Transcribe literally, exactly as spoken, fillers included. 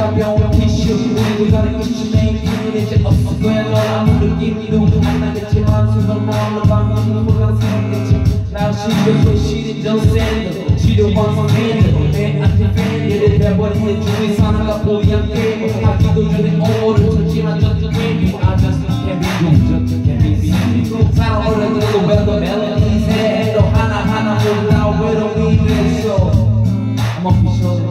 가벼운 티슈 우리도 다른 기침에 힘은 이제 없을 거야 널 아무 느낌도 안 나겠지만 순간 나오는 밤이 혼란스럽겠지 나 시력도 시린 전센터 치료방 샌드 내 안티팬들을 해버린 내 주위 사나가 보이한 게임 하기도 전에 오모를 쳤지만 저쪽 게임 I just can't be good 저쪽 can't be be 사랑 올려들어도 왜 더 멜로디 새로 하나하나 몰라 외로움이 됐어 I'm official